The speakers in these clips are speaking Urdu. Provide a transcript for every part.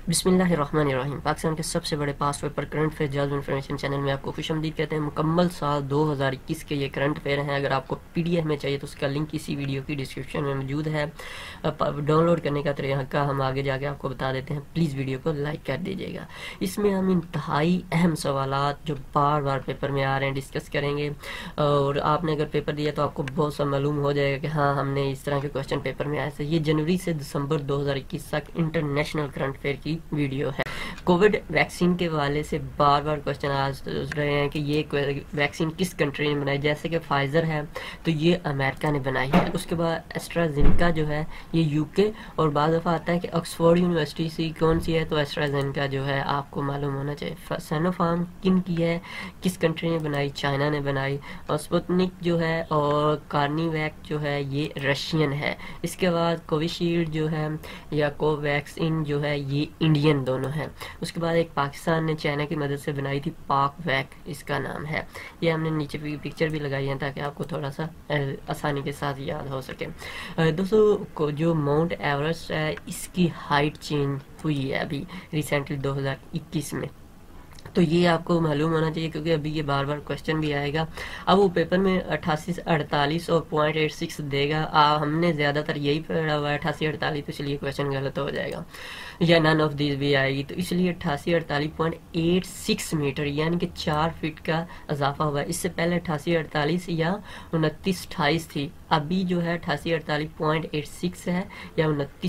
بسم اللہ الرحمن الرحیم۔ پاکستان کے سب سے بڑے پاس پیپر کرنٹ افیئر جازو انفارمیشن چینل میں آپ کو خوش آمدید کہتے ہیں۔ مکمل سال 2021 کے یہ کرنٹ افیئر ہیں۔ اگر آپ کو PDF میں چاہیے تو اس کا لنک اسی ویڈیو کی ڈسکرپشن میں موجود ہے۔ ڈاؤن لوڈ کرنے کا طریقہ ہم آگے جا کے آپ کو بتا دیتے ہیں، پلیز ویڈیو کو لائک کر دیجیے گا۔ اس میں ہم انتہائی اہم سوالات جو بار بار پیپر میں آ رہے ہیں ڈسکس کریں گے، اور آپ نے اگر پیپر دیا تو آپ کو بہت سا معلوم ہو جائے گا کہ ہاں ہم نے اس طرح کے کوشچن پیپر میں آئے تھے۔ یہ جنوری سے دسمبر 2021 تک انٹرنیشنل کرنٹ افیئر کی ویڈیو ہے۔ کووڈ ویکسین کے حوالے سے بار بار کوشچن آ رہے ہیں کہ یہ ویکسین کس کنٹری نے بنائی، جیسے کہ فائزر ہے تو یہ امریکہ نے بنائی ہے، اس کے بعد ایسٹرازینیکا جو ہے یہ UK، اور بعض دفعہ آتا ہے کہ آکسفورڈ یونیورسٹی سے کون سی ہے تو ایسٹرازینیکا جو ہے آپ کو معلوم ہونا چاہیے۔ سینوفارم کن کی ہے، کس کنٹری نے بنائی، چائنا نے بنائی۔ اور سپوتنک جو ہے اور کارنیویک جو ہے یہ رشین ہے۔ اس کے بعد کوویشیلڈ جو ہے یا کو ویکسین جو ہے یہ انڈین دونوں ہیں۔ اس کے بعد ایک پاکستان نے چائنا کی مدد سے بنائی تھی، پاک ویک اس کا نام ہے۔ یہ ہم نے نیچے پکچر بھی لگائی ہے تاکہ آپ کو تھوڑا سا آسانی کے ساتھ یاد ہو سکے۔ دوستو جو ماؤنٹ ایورسٹ ہے اس کی ہائٹ چینج ہوئی ہے ابھی ریسنٹلی 2021 میں، تو یہ آپ کو معلوم ہونا چاہیے کیونکہ ابھی یہ بار بار کوشچن بھی آئے گا۔ اب وہ پیپر میں 88 48 اور 0.86 دے گا، ہم نے زیادہ تر یہی پڑھا ہوا ہے 88 48، تو اس لیے کوشچن غلط ہو جائے گا یا نن آف دیز بھی آئے گی، تو اس لیے 88 48.86 میٹر یعنی کہ 4 فٹ کا اضافہ ہوا ہے۔ اس سے پہلے 88 48 یا 29 28 تھی، ابھی جو ہے 88 48.86 ہے یا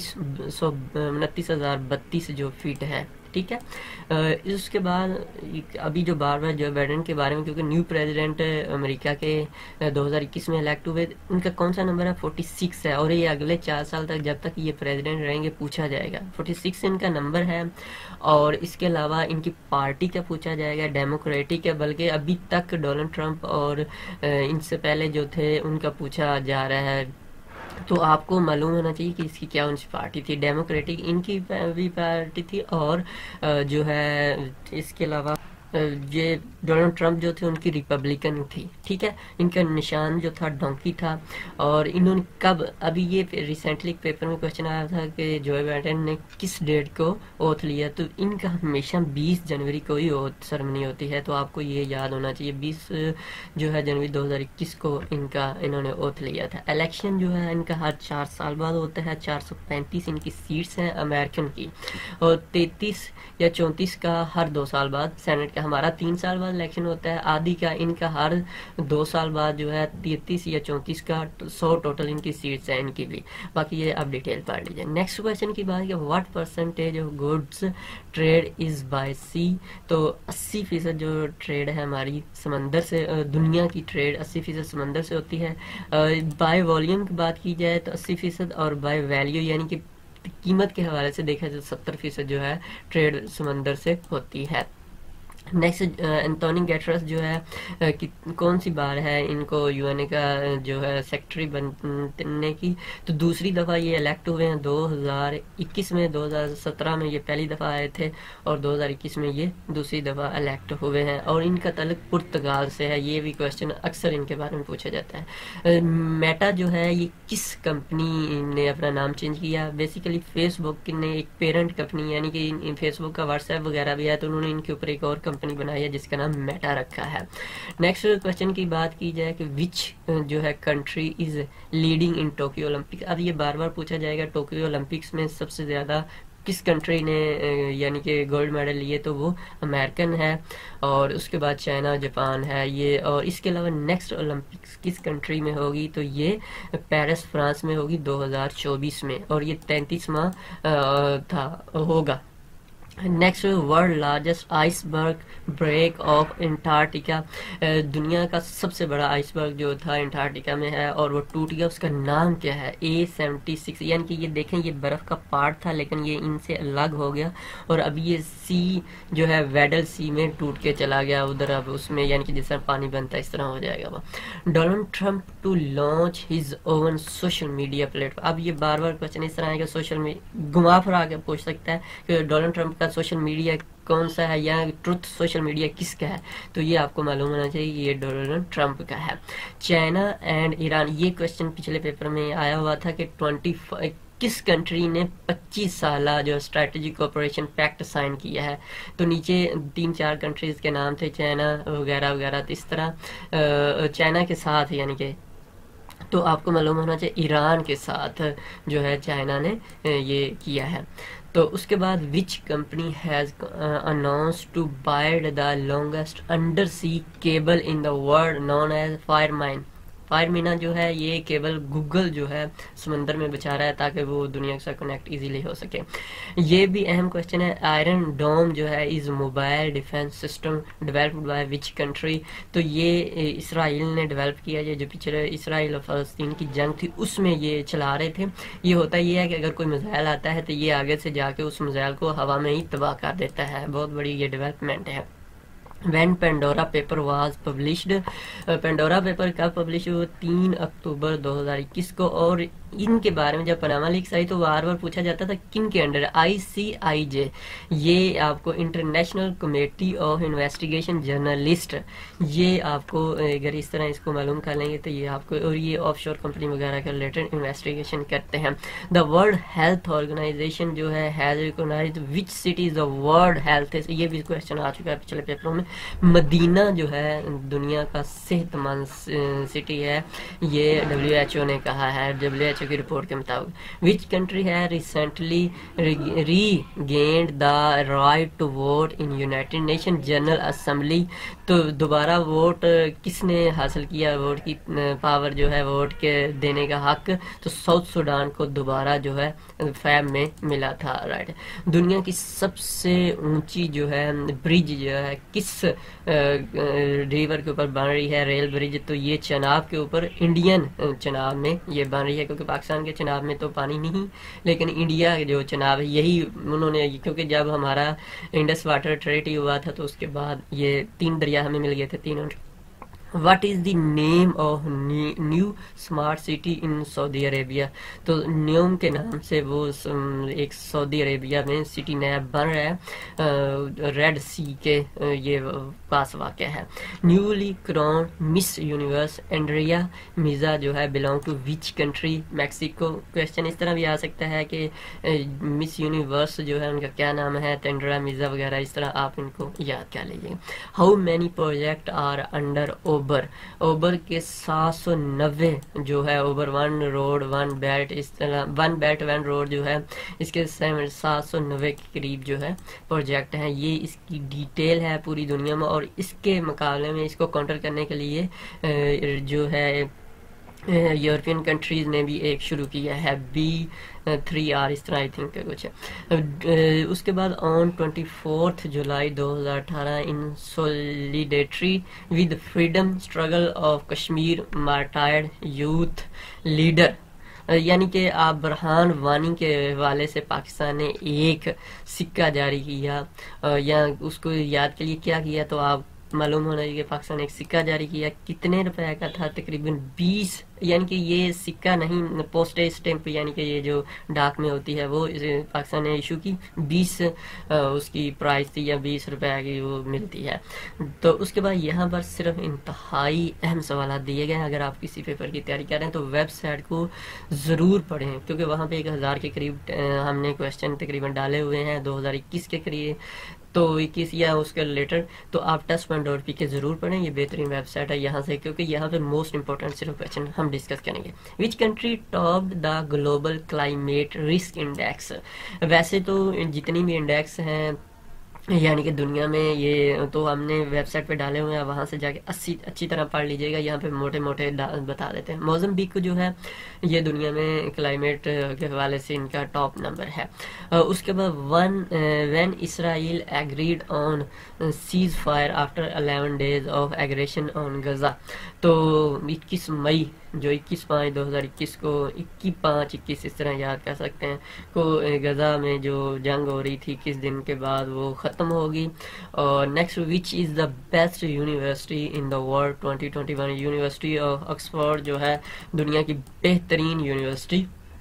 29,032 جو فٹ ہے، ٹھیک ہے۔ اس کے بعد ابھی جو بار بار جو بائیڈن کے بارے میں، کیونکہ نیو پریزیڈنٹ امریکہ کے 2021 میں الیکٹ ہوئے، ان کا کون سا نمبر ہے 46 ہے، اور یہ اگلے 4 سال تک جب تک یہ پریزیڈنٹ رہیں گے پوچھا جائے گا۔ 46 ان کا نمبر ہے، اور اس کے علاوہ ان کی پارٹی کا پوچھا جائے گا، ڈیموکریٹک ہے، بلکہ ابھی تک ڈونلڈ ٹرمپ اور ان سے پہلے جو تھے ان کا پوچھا جا رہا ہے۔ تو آپ کو معلوم ہونا چاہیے کہ اس کی کیا ان پارٹی تھی، ڈیموکریٹک ان کی بھی پارٹی تھی، اور جو ہے اس کے علاوہ یہ ڈونلڈ ٹرمپ جو تھے ان کی ریپبلکن تھی، ٹھیک ہے۔ ان کا نشان جو تھا ڈونکی تھا، اور انہوں نے کب، ابھی یہ ریسنٹلی پیپر میں کوشچن آیا تھا کہ جو بائیڈن نے کس ڈیٹ کو اوتھ لیا، تو ان کا ہمیشہ 20 جنوری کو ہی اوتھ سرمنی ہوتی ہے، تو آپ کو یہ یاد ہونا چاہیے 20 جو ہے جنوری 2021 کو انہوں نے اوتھ لیا تھا۔ الیکشن جو ہے ان کا ہر 4 سال بعد ہوتا ہے، 435 ان کی سیٹس ہیں امریکن کی، اور 33 یا 34 کا ہر 2 سال بعد، سینٹ کا ہمارا 3 سال بعد الیکشن ہوتا ہے، آدھی کا ان کا ہر 2 سال بعد جو ہے 33 یا 34 کا 100 ٹوٹل ان کی سیٹس ہیں ان کی بھی، باقی یہ آپ ڈیٹیل پڑھ لیجیے۔ نیکسٹ کویشچن کی بات ہے، what percentage of goods trade is by sea, تو 80% جو ٹریڈ ہے ہماری سمندر سے، دنیا کی ٹریڈ 80% سمندر سے ہوتی ہے۔ بائی والیوم کی بات کی جائے تو 80%، اور بائی ویلیو یعنی کہ قیمت کے حوالے سے دیکھا جائے تو 70% جو ہے ٹریڈ سمندر سے ہوتی ہے۔ نیکسٹ انٹونی گیٹرس جو ہے کون سی بار ہے ان کو UN کا جو ہے سیکرٹری بننے کی، تو دوسری دفعہ یہ الیکٹ ہوئے ہیں 2021 میں، 2017 میں یہ پہلی دفعہ آئے تھے، اور 2021 میں یہ دوسری دفعہ الیکٹ ہوئے ہیں، اور ان کا تعلق پرتگال سے ہے۔ یہ بھی کوشچن اکثر ان کے بارے میں پوچھا جاتا ہے۔ میٹا جو ہے یہ کس کمپنی نے اپنا نام چینج کیا، بیسیکلی فیس بک نے ایک پیرنٹ کمپنی، یعنی کہ فیس بک کا واٹس ایپ وغیرہ بھی ہے تو انہوں نے ان کے اوپر ایک اور کمپنی بنائی ہے جس کا نام میٹا رکھا ہے۔ نیکسٹ کوشچن کی بات کی جائے کہ وچ جو ہے country is leading in Tokyo Olympics, اب یہ بار بار پوچھا جائے گا ٹوکیو اولمپکس میں سب سے زیادہ کس کنٹری نے یعنی کہ گولڈ میڈل لیے، تو وہ امریکن ہے، اور اس کے بعد چائنا، جاپان ہے یہ، اور اس کے علاوہ نیکسٹ اولمپکس کس کنٹری میں ہوگی تو یہ پیرس فرانس میں ہوگی 2024 میں، اور یہ 33واں ہوگا۔ Next world largest iceberg break off Antarctica, دنیا کا سب سے بڑا آئس برگ جو تھا انٹارکٹیکا میں ہے اور وہ ٹوٹ گیا، اس کا نام کیا ہے A76، یعنی کہ یہ دیکھیں یہ برف کا پارٹ تھا لیکن یہ ان سے الگ ہو گیا، اور اب یہ سی جو ہے ویڈل سی میں ٹوٹ کے چلا گیا ادھر، اب اس میں یعنی کہ جس طرح پانی بنتا ہے اس طرح ہو جائے گا وہ۔ Donald Trump to launch his own social media platform, اب یہ بار بار کوشچن اس طرح ہے کہ سوشل میڈیا گھما پھرا کے پوچھ سکتا ہے کہ ڈونلڈ ٹرمپ کا سوشل میڈیا کون سا ہے، یا ٹروتھ سوشل میڈیا کس کا ہے، تو یہ آپ کو معلوم ہونا چاہیے کہ یہ ڈونلڈ ٹرمپ کا ہے۔ چائنا اینڈ ایران، یہ کوشچن پچھلے پیپر میں آیا ہوا تھا کہ کس کنٹری نے 25 سالہ جو اسٹریٹجک کوپریشن پیکٹ سائن کیا ہے؟ تو نیچے 3-4 کنٹریز کے نام تھے، چائنا وغیرہ وغیرہ. تو اس طرح چائنا کے ساتھ یعنی کہ تو آپ کو معلوم ہونا چاہیے ایران کے ساتھ جو ہے چائنا نے یہ کیا ہے. تو اس کے بعد which company has announce to build the longest under sea cable in the world known as Firmina. Firmina جو ہے یہ کیبل گوگل جو ہے سمندر میں بچا رہا ہے تاکہ وہ دنیا سے کنیکٹ ایزیلی ہو سکے. یہ بھی اہم کوشچن ہے. آئرن ڈوم جو ہے is mobile defence system developed by which country. تو یہ اسرائیل نے ڈیولپ کیا ہے. جو پچھلے اسرائیل اور فلسطین کی جنگ تھی اس میں یہ چلا رہے تھے. یہ ہوتا یہ ہے کہ اگر کوئی میزائل آتا ہے تو یہ آگے سے جا کے اس میزائل کو ہوا میں ہی تباہ کر دیتا ہے. بہت بڑی یہ ڈیولپمنٹ ہے. When Pandora paper was published. Pandora paper کب پبلش ہوا؟ 3 اکتوبر 2021 کو. اور ان کے بارے میں جب پاناما لیکس آئی تو بار بار پوچھا جاتا تھا کن کے انڈر؟ ICIJ. یہ آپ کو international committee of investigation journalist. یہ آپ کو اگر اس طرح اس کو معلوم کر لیں گے تو یہ آپ کو، اور یہ آف شور کمپنی وغیرہ کے ریلیٹڈ انویسٹیگیشن کرتے ہیں. دا ورلڈ ہیلتھ آرگنائزیشن جو ہے has recognised which city is the world health. یہ بھی کوشچن آ چکا ہے پچھلے پیپروں میں. مدینہ جو ہے دنیا کا صحت مند سٹی ہے، یہ WHO نے کہا ہے، WHO کی رپورٹ کے مطابق. وچ کنٹری ہے recently regained the right to vote in United Nation General Assembly. تو دوبارہ ووٹ کس نے حاصل کیا؟ ووٹ کی پاور جو ہے ووٹ کے دینے کا حق تو ساؤتھ سوڈان کو دوبارہ جو ہے فیب میں ملا تھا. رائٹ. دنیا کی سب سے اونچی جو ہے برج جو ہے کس ریور کے اوپر بن رہی ہے؟ Rail bridge. تو یہ چناب کے اوپر، انڈین چناب میں یہ بن رہی ہے، کیونکہ پاکستان کے چناب میں تو پانی نہیں، لیکن انڈیا جو چناب ہے یہی انہوں نے، کیونکہ جب ہمارا انڈس واٹر ٹریٹی ہوا تھا تو اس کے بعد یہ 3 دریا ہمیں مل گئے تھے، 3. What is the name of new smart city in Saudi Arabia? تو نیوم کے نام سے وہ ایک سعودی عربیہ میں سٹی نیا بن رہا ہے، ریڈ سی کے یہ پاس واقع ہے. Newly crowned Miss Universe Andrea Meza جو ہے belong to which country? Mexico. Question اس طرح بھی آ سکتا ہے کہ مس یونیورس جو ہے ان کا کیا نام ہے؟ تینڈرا میزا وغیرہ. اس طرح آپ ان کو یاد کر لیجیے. How many project are under OBOR کے 790 جو ہے اوبر 1 روڈ 1 بیلٹ، اس طرح 1 بیلٹ 1 روڈ جو ہے اس کے 790 کے قریب جو ہے پروجیکٹ ہیں. یہ اس کی ڈیٹیل ہے پوری دنیا میں، اور اس کے مقابلے میں اس کو کاؤنٹر کرنے کے لیے جو ہے یورپین کنٹریز نے بھی ایک شروع کیا ہے، B3R اس طرح آئی تھنک کچھ ہے. اس کے بعد آن 24 جولائی 2018 in solidarity with freedom struggle of Kashmir martyred youth leader. یعنی کہ آپ برہان وانی کے حوالے سے پاکستان نے ایک سکہ جاری کیا، یا اس کو یاد کے لیے کیا کیا تو آپ معلوم ہونا چاہیے کہ پاکستان نے ایک سکہ جاری کیا. کتنے روپے کا تھا؟ تقریباً 20. یعنی کہ یہ سکہ نہیں، پوسٹیج اسٹیمپ یعنی کہ یہ جو ڈاک میں ہوتی ہے وہ پاکستان نے ایشو کی، 20 اس کی پرائز تھی یا 20 روپے کی وہ ملتی ہے. تو اس کے بعد یہاں پر صرف انتہائی اہم سوالات دیے گئے ہیں. اگر آپ کسی پیپر کی تیاری کر رہے ہیں تو ویب سائٹ کو ضرور پڑھیں، کیونکہ وہاں پہ 1000 کے قریب ہم نے کوشچن تقریباً ڈالے ہوئے ہیں 2021 کے قریب، تو 21 یا اس کے ریلیٹڈ. تو آپ test1.p کے ضرور پڑھیں، یہ بہترین ویب سائٹ ہے یہاں سے، کیونکہ یہاں پہ موسٹ امپورٹنٹ صرف کویشچن ہم ڈسکس کریں گے. Which country top the global climate risk index? ویسے تو جتنی بھی انڈیکس ہیں یعنی کہ دنیا میں یہ تو ہم نے ویب سائٹ پہ ڈالے ہوئے ہیں، وہاں سے جا کے اچھی طرح پڑھ لیجیے گا. یہاں پہ موٹے موٹے بتا دیتے ہیں. موزمبیک جو ہے یہ دنیا میں کلائمیٹ کے حوالے سے ان کا ٹاپ نمبر ہے. اس کے بعد when Israel agreed on ceasefire after 11 days of aggression on Gaza. تو 21 مئی جو 21/5/2021 کو 21/5/21 اس طرح یاد کر سکتے ہیں کو غزہ میں جو جنگ ہو رہی تھی کس دن کے بعد وہ ختم ہوگی. اور next which is the best university in the world 2021؟ University of Oxford جو ہے دنیا کی بہترین یونیورسٹی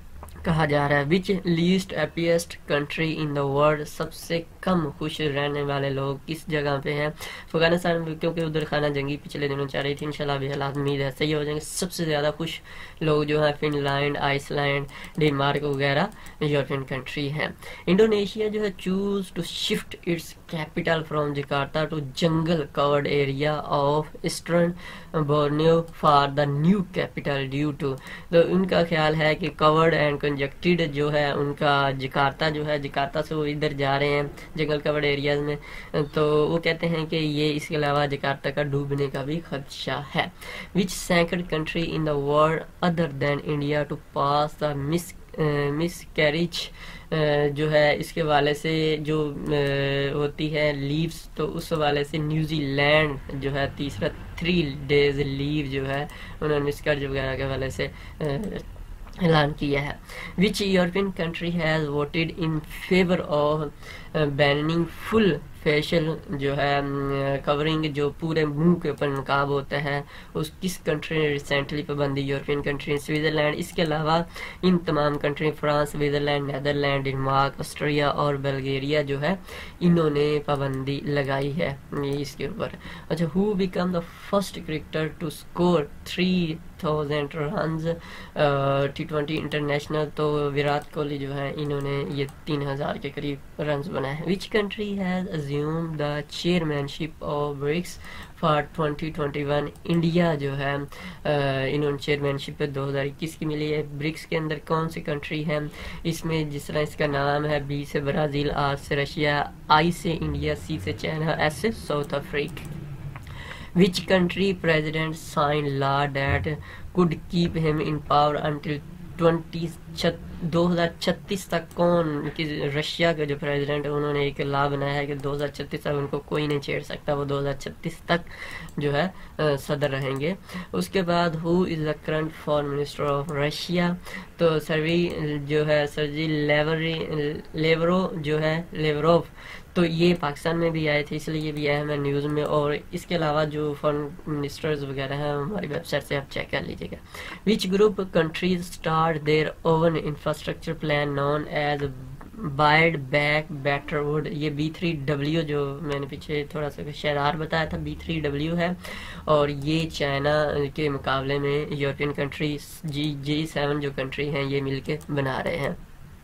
کہا جا رہا ہے. Which least happiest country in the world, سب سے کم خوش رہنے والے لوگ کس جگہ پہ ہیں؟ افغانستان، کیونکہ ادھر خانہ جنگی پچھلے دنوں چل رہی تھی، انشاءاللہ بھی حالات امید ہے صحیح ہو جائیں گے. سب سے زیادہ خوش لوگ جو ہیں Finland, Iceland, Denmark وغیرہ یورپین کنٹری ہیں. انڈونیشیا جو ہے chose to shift its capital from Jakarta to jungle covered area of eastern Borneo for the new capital due to. تو ان کا خیال ہے کہ کورڈ اینڈ کنجکٹڈ جو ہے ان کا جکارتا جو ہے، جکارتا سے وہ ادھر جا رہے ہیں جنگل کورڈ ایریاز میں، تو وہ کہتے ہیں کہ یہ اس کے علاوہ جکارتا کا ڈوبنے کا بھی خدشہ ہے. Which second country in the world other than India to pass the miscarriage جو ہے اس کے حوالے سے جو ہوتی ہے لیوز، تو اس حوالے سے نیوزی لینڈ جو ہے تیسرا 3 days لیو جو ہے انہوں نے مسکرج وغیرہ کے حوالے سے اعلان کیا ہے. Which European country has voted in favour of banning full facial جو ہے کورنگ، جو پورے منہ کے اوپر نقاب ہوتا ہے، اس کس کنٹری نے ریسنٹلی پابندی؟ European country, Switzerland. اس کے علاوہ ان تمام country France, Switzerland, Netherland, Denmark, Austria اور بلغیریا جو ہے انہوں نے پابندی لگائی ہے اس کے اوپر. اچھا، who become the first cricketer to score 3000 runs T20 international? تو وراٹ کوہلی جو ہے انہوں نے یہ 3000 کے قریب رنز بنائے ہیں. Which country has assumed the chairmanship of BRICS for 2021؟ India جو ہے انہوں نے چیئرمینشپ 2021 کی ملی ہے. برکس کے اندر کون سی کنٹری ہے؟ اس میں جس طرح اس کا نام ہے، بی سے برازیل، آر سے رشیا، آئی سے انڈیا، سی سے چائنا، ایس سے South Africa. Which country president signed law that could keep him in power until 2036 تک؟ کون؟ رشیا کے جو پریزیڈنٹ ہے انہوں نے ایک لا بنایا ہے کہ 2036 تک ان کو کوئی نہیں چھیڑ سکتا، وہ 2036 تک جو ہے صدر رہیں گے. اس کے بعد who is the current foreign minister of Russia؟ تو سرجی لیورو جو ہے، لیوروف، تو یہ پاکستان میں بھی آئے تھے، اس لیے یہ بھی اہم ہے نیوز میں. اور اس کے علاوہ جو فارن منسٹرز وغیرہ ہیں ہماری ویب سائٹ سے آپ چیک کر لیجیے گا. Which group countries start their own infrastructure plan known as build back better world? یہ B3W جو میں نے پیچھے تھوڑا سا شہرار بتایا تھا، B3W ہے، اور یہ چائنا کے مقابلے میں یورپین کنٹری G7 جو کنٹری ہیں یہ مل کے بنا رہے ہیں.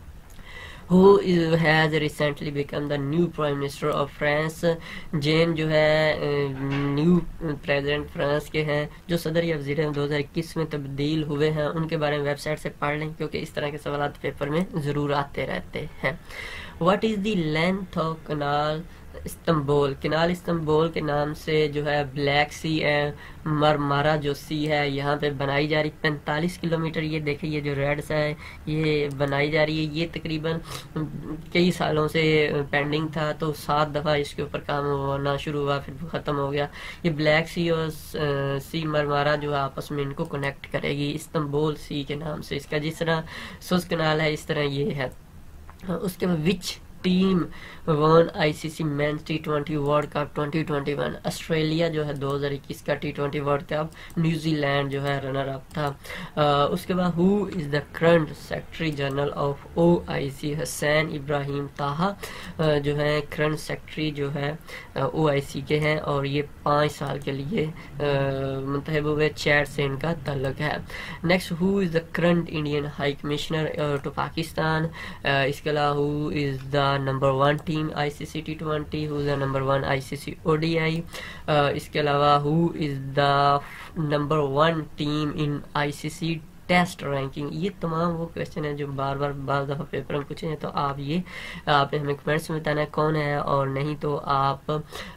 Who has recently become the new Prime Minister of France؟ Jain جو ہے نیو پریزیڈنٹ فرانس کے ہیں، جو صدر یا وزیر 2021 میں تبدیل ہوئے ہیں. ان کے بارے میں ویب سائٹ سے پڑھ لیں کیونکہ اس طرح کے سوالات پیپر میں ضرور آتے رہتے ہیں. What is the length of canal Istanbul? Canal Istanbul کے نام سے جو ہے بلیک سی ہے، مرمارا جو سی ہے یہاں پہ بنائی جا رہی 45 کلومیٹر. یہ دیکھیں، یہ جو ریڈ سا ہے یہ بنائی جا رہی ہے. یہ تقریباً کئی سالوں سے پینڈنگ تھا، تو 7 دفعہ اس کے اوپر کام ہونا شروع ہوا، پھر ختم ہو گیا. یہ بلیک سی اور سی مرمارا جو آپس میں ان کو کنیکٹ کرے گی استنبول سی کے نام سے. اس کا جس طرح سوز کنال ہے اس طرح یہ ہے. اس کے بعد which team won ICC men's T20 world cup 2021؟ Australia جو ہے 2021 کا T20 world cup, New Zealand جو ہے رنر اپ تھا. اس کے بعد who is the current secretary general of OIC؟ Hussein Ibrahim Taha جو ہے کرنٹ سیکرٹری جو ہے OIC کے ہیں، اور یہ 5 سال کے لیے منتخب ہوئے. چیڈ سے ان کا تعلق ہے. Next, who is the current Indian high commissioner to Pakistan? اس کے علاوہ who is the number 1 team ICC T20؟ Who is the number 1 ICC ODI؟ اس کے علاوہ who is the number 1 team in ICC test ranking? یہ تمام وہ کویشچن ہیں جو بار بار بعض دفعہ پیپر میں پوچھے ہیں، تو آپ نے ہمیں کمنٹس میں بتانا ہے کون ہے، اور نہیں تو آپ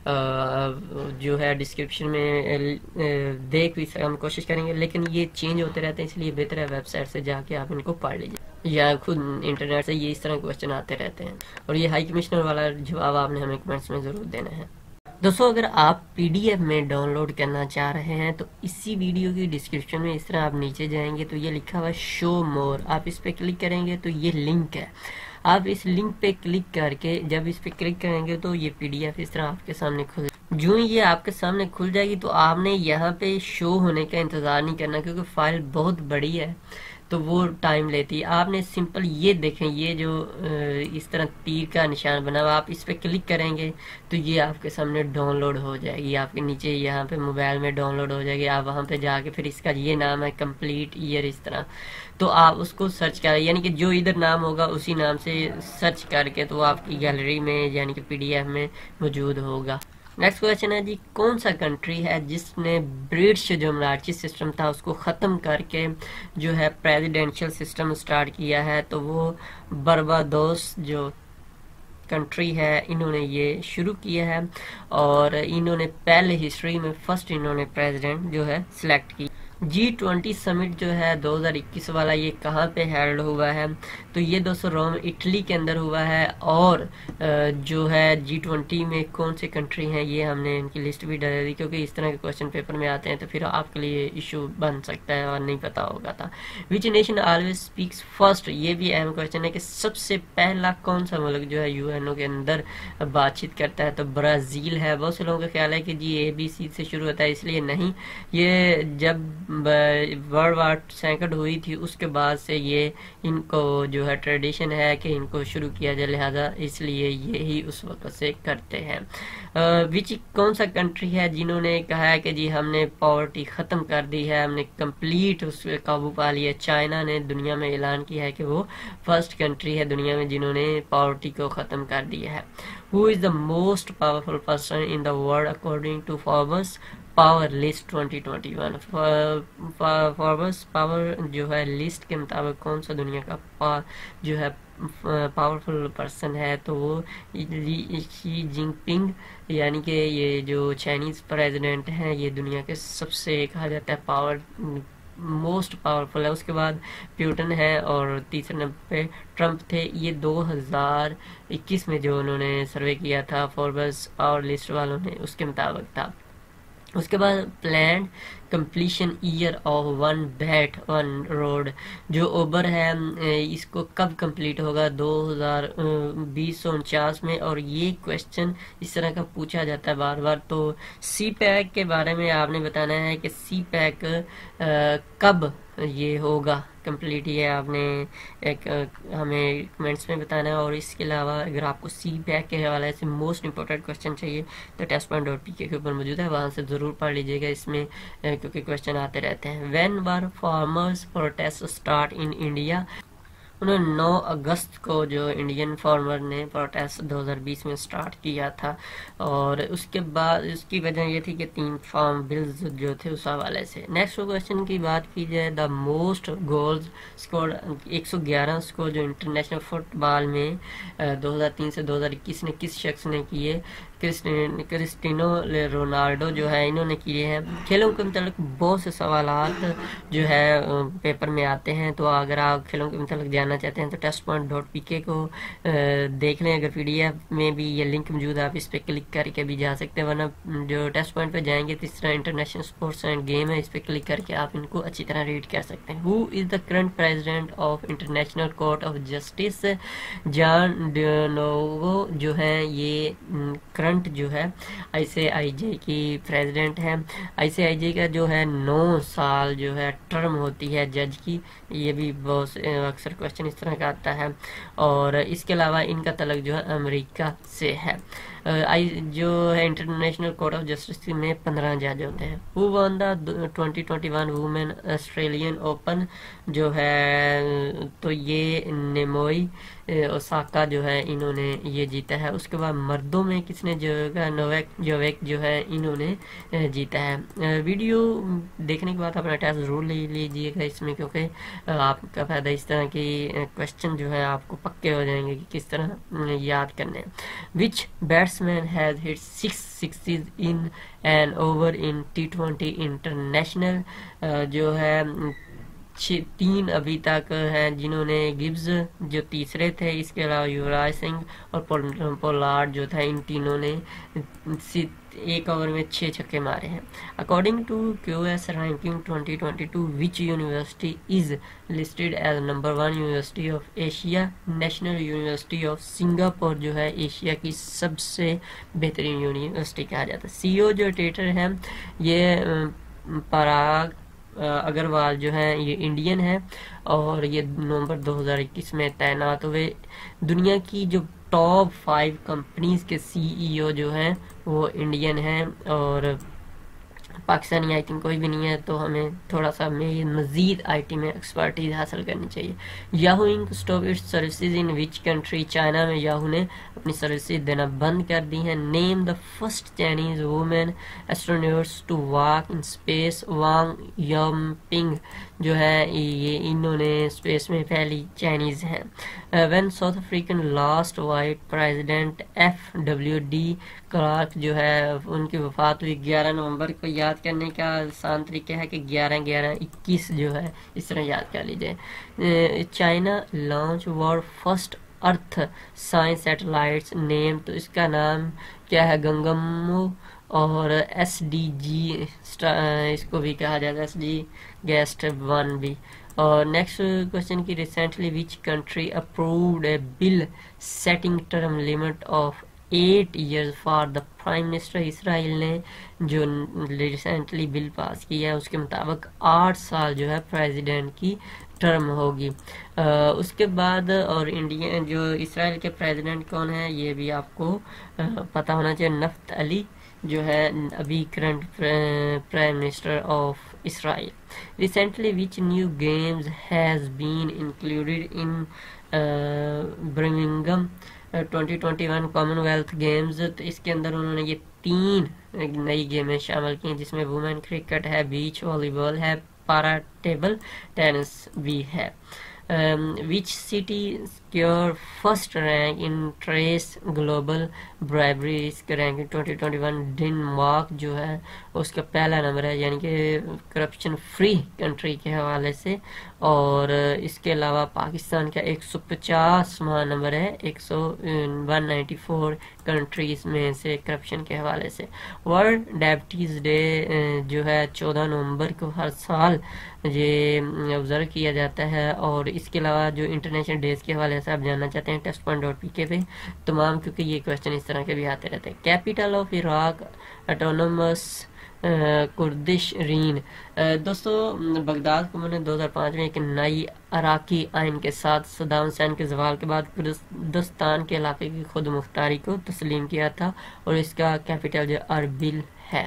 جو ہے ڈسکرپشن میں دیکھ بھی ہم کوشش کریں گے، لیکن یہ چینج ہوتے رہتے ہیں اس لیے بہتر ہے ویب سائٹ سے جا کے آپ ان کو پڑھ لیجیے، یا خود انٹرنیٹ سے یہ اس طرح کویشچن آتے رہتے ہیں. اور یہ ہائی کمشنر والا جواب آپ نے ہمیں کمنٹس میں ضرور دینا ہے. دوستو، اگر آپ PDF میں ڈاؤن لوڈ کرنا چاہ رہے ہیں تو اسی ویڈیو کی ڈسکرپشن میں اس طرح آپ نیچے جائیں گے تو یہ لکھا ہوا شو مور، آپ اس پہ کلک کریں گے تو یہ لنک ہے. آپ اس لنک پہ کلک کر کے جب اس پہ کلک کریں گے تو یہ PDF اس طرح آپ کے سامنے کھل جو یہ آپ کے سامنے کھل جائے گی تو آپ نے یہاں پہ شو ہونے کا انتظار نہیں کرنا، کیونکہ فائل بہت بڑی ہے. تو وہ ٹائم لیتی ہے. آپ نے سمپل یہ دیکھیں، یہ جو اس طرح تیر کا نشان بنا ہوا، آپ اس پہ کلک کریں گے تو یہ آپ کے سامنے ڈاؤن لوڈ ہو جائے گی، آپ کے نیچے یہاں پہ موبائل میں ڈاؤن لوڈ ہو جائے گی. آپ وہاں پہ جا کے پھر اس کا یہ نام ہے کمپلیٹ ایئر، اس طرح تو آپ اس کو سرچ کریں، یعنی کہ جو ادھر نام ہوگا اسی نام سے سرچ کر کے تو آپ کی گیلری میں یعنی کہ PDF میں موجود ہوگا. نیکسٹ کویشچن ہے جی، کون سا کنٹری ہے جس نے برٹش جو مونارچی سسٹم تھا اس کو ختم کر کے جو ہے پریزیڈینشل سسٹم سٹارٹ کیا ہے؟ تو وہ بربادوس جو کنٹری ہے، انہوں نے یہ شروع کیا ہے اور انہوں نے پہلے ہسٹری میں فرسٹ انہوں نے پریزیڈنٹ جو ہے سلیکٹ کی. G20 سمٹ جو ہے 2021 والا، یہ کہاں پہ ہیلڈ ہوا ہے؟ تو یہ دوستو روم اٹلی کے اندر ہوا ہے. اور جو ہے G20 میں کون سی کنٹری ہیں یہ ہم نے ان کی لسٹ بھی ڈال دی، کیونکہ اس طرح کے کوشچن پیپر میں آتے ہیں تو پھر آپ کے لیے ایشو بن سکتا ہے اور نہیں پتا ہوگا تھا. Which nation always speaks first, یہ بھی اہم کوشچن ہے کہ سب سے پہلا کون سا ملک جو ہے UN کے اندر بات چیت کرتا ہے؟ تو برازیل ہے. بہت سے لوگوں کا خیال ہے کہ جی ABC سے شروع ہوتا ہے، اس لیے نہیں، یہ جب ورلڈ وار سیکنڈ ہوئی تھی اس کے بعد سے یہ ان کو جو ہے ٹریڈیشن ہے کہ ان کو شروع کیا جائے، لہذا اس لیے یہی اس وقت سے کرتے ہیں. وچ کون سا کنٹری ہے جنہوں نے کہا ہے کہ جی ہم نے پاورٹی ختم کر دی ہے، ہم نے کمپلیٹ اس پہ قابو پا لیا؟ چائنا نے دنیا میں اعلان کیا ہے کہ وہ فرسٹ کنٹری ہے دنیا میں جنہوں نے پاورٹی کو ختم کر دیا ہے. Who is the most powerful person in the world according to Forbes power list 2021؟ Forbes power جو ہے لسٹ کے مطابق کون سا دنیا کا جو ہے پاورفل پرسن ہے؟ تو وہ شی جن پنگ، یعنی کہ یہ جو چائنیز پریزیڈنٹ ہیں، یہ دنیا کے سب سے کہا جاتا ہے موسٹ پاورفل ہے. اس کے بعد پیوٹن ہے اور تیسرے نمبر پہ ٹرمپ تھے. یہ 2021 میں جو انہوں نے سروے کیا تھا فوربس پاور لسٹ والوں نے، اس کے مطابق تھا. اس کے بعد planned completion year of one belt one road جو اوبر ہے، اس کو کب کمپلیٹ ہوگا؟ 2049 میں. اور یہ کویشچن اس طرح کا پوچھا جاتا ہے بار بار. تو سی پیک کے بارے میں آپ نے بتانا ہے کہ سی پیک کب یہ ہوگا کمپلیٹ، یہ آپ نے ایک ہمیں کمنٹس میں بتانا ہے. اور اس کے علاوہ اگر آپ کو سی پیک کے حوالے سے موسٹ امپورٹنٹ کویشچن چاہیے تو testpoint.pk کے اوپر موجود ہے، وہاں سے ضرور پڑھ لیجیے گا اس میں، کیونکہ کویشچن آتے رہتے ہیں. When were farmers protest start in India? انہوں نے 9 اگست کو جو انڈین فارمر نے پروٹیسٹ 2020 میں سٹارٹ کیا تھا، اور اس کے بعد اس کی وجہ یہ تھی کہ 3 فارم بلز جو تھے اس حوالے سے. نیکسٹ کویشچن کی بات کی جائے، the most goals scored 111 scored جو انٹرنیشنل فٹ بال میں 2003 سے 2021 نے کس شخص نے کیے؟ کرسٹینو رونالڈو جو ہے انہوں نے کیے ہیں. کھیلوں کے متعلق بہت سے سوالات جو ہے پیپر میں آتے ہیں، تو اگر آپ کھیلوں کے متعلق جاننا چاہتے ہیں تو testpoint.pk کو دیکھ لیں. اگر PDF میں بھی یہ لنک موجود ہے، آپ اس پہ کلک کر کے بھی جا سکتے ہیں، ورنہ جو ٹیسٹ پوائنٹ پہ جائیں گے تو اس طرح انٹرنیشنل اسپورٹس اینڈ گیم ہے، اس پہ کلک کر کے آپ ان کو اچھی طرح ریڈ کر سکتے ہیں. Who is the current president of international court of justice? Joan Donoghue جو ہے یہ کرنٹ جو ہے ICIJ کی پریزیڈنٹ ہے. ICIJ کا جو ہے 9 سال جو ہے ٹرم ہوتی ہے جج کی. یہ بھی بہت اکثر کویشچن اس طرح کا آتا ہے. اور اس کے علاوہ ان کا تعلق جو ہے امریکہ سے ہے. جو ہے انٹرنیشنل کورٹ آف جسٹس میں 15 جج ہوتے ہیں. وہ won the 2021 women Australian Open جو ہے، تو یہ نیموئی اوساکا جو ہے انہوں نے یہ جیتا ہے. اس کے بعد مردوں میں کس نے نوواک جوکووچ جو ہے انہوں نے جیتا ہے. ویڈیو دیکھنے کے بعد اپنا ٹیسٹ ضرور لے لیجیے گا اس میں، کیونکہ آپ کا فائدہ اس طرح کی کویشچن جو ہے آپ کو پکے ہو جائیں گے کہ کس طرح یاد کرنے ہیں. Which batsman has hit 6 sixes in an over in T20 international? جو ہے 3 ابھی تک ہیں جنہوں نے گبز جو تیسرے تھے، اس کے علاوہ یوراج سنگھ اور پولارڈ جو تھا، ان تینوں نے 1 اوور میں 6 چھکے مارے ہیں. According to QS ranking 2022 which university is listed as number 1 university of Asia? National university of Singapore جو ہے ایشیا کی سب سے بہترین یونیورسٹی کہا جاتا ہے. CEO جو ٹیٹر ہے یہ پراگ اگروال جو ہیں یہ انڈین ہیں اور یہ نومبر 2021 میں تعینات ہوئے. دنیا کی جو ٹاپ 5 کمپنیز کے CEO جو ہیں وہ انڈین ہیں اور پاکستانی آئی تھنک کوئی بھی نہیں ہے, تو ہمیں تھوڑا سا مزید آئی ٹی میں ایکسپرٹیز حاصل کرنی چاہیے. Yahoo Inc stop its services in which country. China میں یاہو نے اپنی سروسز دینا بند کر دی ہیں. Name the first Chinese woman astronauts to walk in space. Wang Yaping جو ہے یہ انہوں نے اسپیس میں پہلی چائنیز ہیں. When South African last white president FWD Klerk جو ہے ان کی وفات ہوئی 11 نومبر کو. یاد کرنے کا آسان طریقہ ہے کہ 11-11-21 جو ہے اس طرح یاد کر لیجیے. China launch world first earth science satellites name, تو اس کا نام کیا ہے گنگمو اور SDG اس کو بھی کہا جاتا ہے SDG گیسٹ 1 بھی. اور نیکسٹ کوشچن کی recently which country approved a bill setting term limit of 8 years for the prime minister. Israel نے جو ریسنٹلی بل پاس کیا ہے اس کے مطابق 8 سال جو ہے پریزیڈنٹ کی ٹرم ہوگی. اس کے بعد اور انڈیا جو اسرائیل کے پریزیڈنٹ کون ہیں یہ بھی آپ کو پتہ ہونا چاہیے. نفت علی جو ہے ابھی current prime minister of Israel. Recently which new games has been included in Birmingham 2021 Commonwealth Games. تو اس کے اندر انہوں نے یہ 3 نئی گیمیں شامل کی جس میں وومن کرکٹ ہے, بیچ والی بال ہے, پارا ٹیبل ٹینس بھی ہے. Which city secure first rank in TRACE global bribery ranking 2021. Denmark جو ہے اس کا پہلا نمبر ہے یعنی کہ کرپشن فری کنٹری کے حوالے سے. اور اس کے علاوہ پاکستان کا 150واں نمبر ہے 194 کنٹریز میں سے کرپشن کے حوالے سے. ورلڈ ڈائبٹیز ڈے جو ہے 14 نومبر کو ہر سال یہ آبزرو کیا جاتا ہے. اور اس کے علاوہ جو انٹرنیشنل ڈیز کے حوالے سے آپ جاننا چاہتے ہیں test.pk پہ تمام, کیونکہ یہ کوشچن اس طرح کے بھی آتے رہتے ہیں. Capital of Iraq autonomous Kurdish region. دوستو بغداد کو انہوں نے 2005 میں ایک نئی عراقی آئین کے ساتھ صدام حسین کے زوال کے بعد کردستان کے علاقے کی خود مختاری کو تسلیم کیا تھا اور اس کا کیپیٹل جو اربل ہے.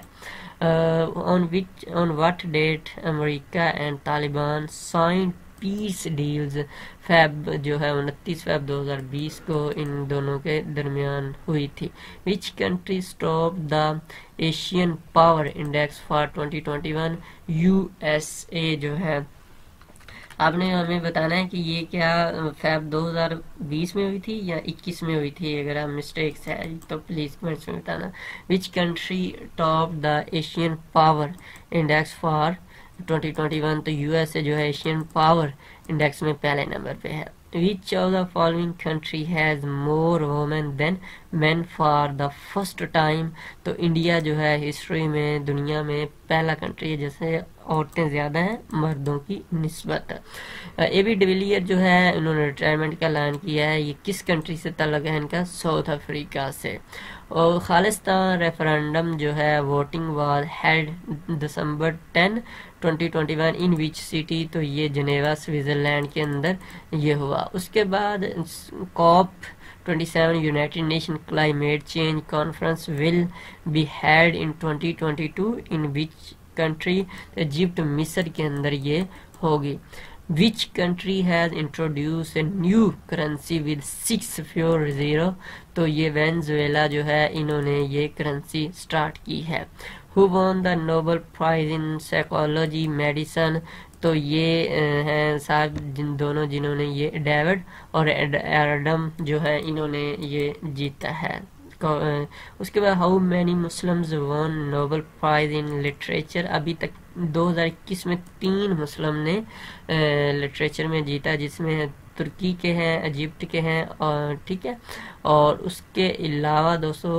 on what date امریکہ and Taliban sign peace deals. Feb جو ہے 29 فیب 2020 کو ان دونوں کے درمیان ہوئی تھی. Which country stop the Asian power index for 2021. USA جو ہے. آپ نے ہمیں بتانا ہے کہ یہ کیا فیب 2020 میں ہوئی تھی یا 21 میں ہوئی تھی. اگر آپ مسٹیکس ہے تو پلیز کمنٹس میں بتانا. Which country top the Asian power index for 2021. تو USA جو ہے ایشین پاور انڈیکس میں پہلے نمبر پہ ہے. Which of the following country has more women than men for the first time. تو انڈیا جو ہے ہسٹری میں دنیا میں پہلا کنٹری ہے جیسے عورتیں زیادہ ہیں مردوں کی نسبت. AB ڈیویلیئر جو ہے انہوں نے ریٹائرمنٹ کا اعلان کیا ہے. یہ کس کنٹری سے تعلق ہے ان کا؟ ساؤتھ افریقہ سے. اور خالصتان ریفرنڈم جو ہے voting was held December 10 2021 in which city. تو یہ جنیوا سوئٹزرلینڈ کے اندر یہ ہوا. اس کے بعد COP 27 United Nation climate change conference will be held in 2022 in which country. Egypt مصر کے اندر یہ ہوگی. Which country has introduced a new currency with 6 fewer zero. تو یہ وینزویلا جو ہے انہوں نے یہ کرنسی سٹارٹ کی ہے. Who won the Nobel Prize in Psychology Medicine. تو یہ ہیں صاحب جن دونوں جنہوں نے یہ ڈیوڈ اور ایڈم جو ہے انہوں نے یہ جیتا ہے. اس کے بعد how many Muslims won Nobel prize in literature. ابھی تک 2021 میں 3 مسلم نے لٹریچر میں جیتا جس میں ترکی کے ہیں, ایجپٹ کے ہیں اور ٹھیک ہے. اور اس کے علاوہ دوستو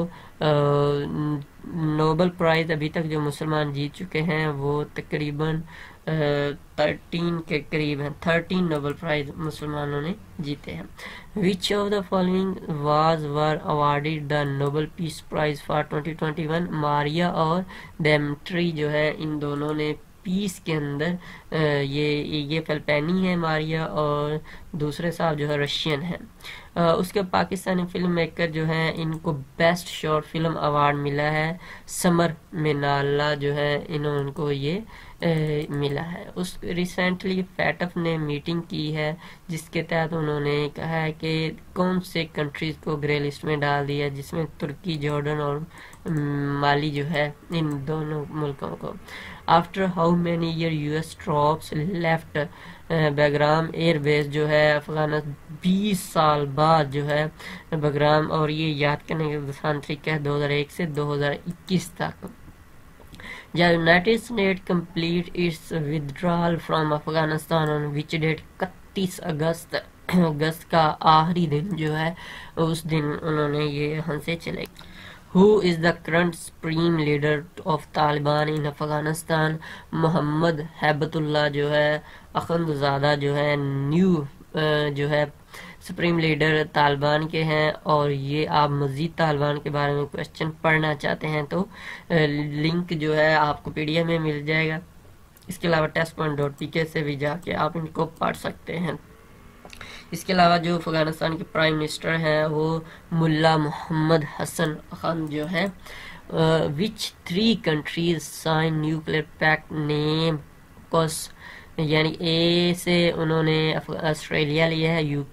نوبل پرائز ابھی تک جو مسلمان جیت چکے ہیں وہ تقریباً 13 کے قریب ہیں. 13 نوبل پرائز مسلمانوں نے جیتے ہیں. Which of the following were awarded the Nobel Peace Prize for 2021. ماریا اور ڈیمٹری جو ہے ان دونوں نے 2020 کے اندر یہ فلپینی ہے ماریا، اور دوسرے صاحب جو ہے رشین ہیں. اس کے پاکستانی فلم میکر جو ہیں ان کو بیسٹ شارٹ فلم ایوارڈ ملا ہے. سمر منالا جو ہے ان کو یہ ملا ہے. اس ریسنٹلی فیٹف نے میٹنگ کی ہے جس کے تحت انہوں نے کہا ہے کہ کون سے کنٹریز کو گرے لسٹ میں ڈال دیا، جس میں ترکی، جارڈن اور مالی جو ہے ان دونوں ملکوں کو. After how many year U S troops left Bagram air base جو ہے افغانستان 20 سال بعد جو ہے بیگرام، اور یہ یاد کرنے کا آسان طریقہ ہے 2001 سے 2021 تک. United State complete its withdrawal from Afghanistan on which date 31 اگست کا آخری دن جو ہے اس دن انہوں نے یہ یہاں سے چلے. Who is the current supreme leader of Taliban in Afghanistan? محمد ہیبت اللہ جو ہے اخند زادہ جو ہے نیو جو ہے سپریم لیڈر طالبان کے ہیں. اور یہ آپ مزید طالبان کے بارے میں کوشچن پڑھنا چاہتے ہیں تو لنک جو ہے آپ کو PDF میں مل جائے گا. اس کے علاوہ test.pk سے بھی جا کے آپ ان کو پڑھ سکتے ہیں. اس کے علاوہ جو افغانستان کے پرائم منسٹر ہیں وہ ملا محمد حسن خان جو ہے. وچ 3 countries sign nuclear pact name کوس، یعنی اے سے انہوں نے آسٹریلیا لیا ہے، یو